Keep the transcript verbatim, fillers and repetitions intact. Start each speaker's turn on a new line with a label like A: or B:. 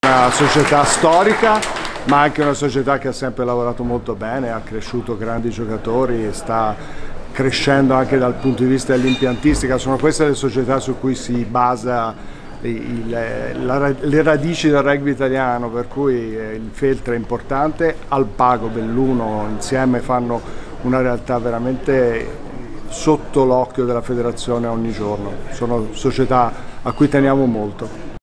A: Una società storica, ma anche una società che ha sempre lavorato molto bene, ha cresciuto grandi giocatori, sta crescendo anche dal punto di vista dell'impiantistica. Sono queste le società su cui si basa il, la, le radici del rugby italiano, per cui il Feltre è importante, Alpago, Belluno insieme fanno una realtà veramente sotto l'occhio della federazione ogni giorno. Sono società a cui teniamo molto.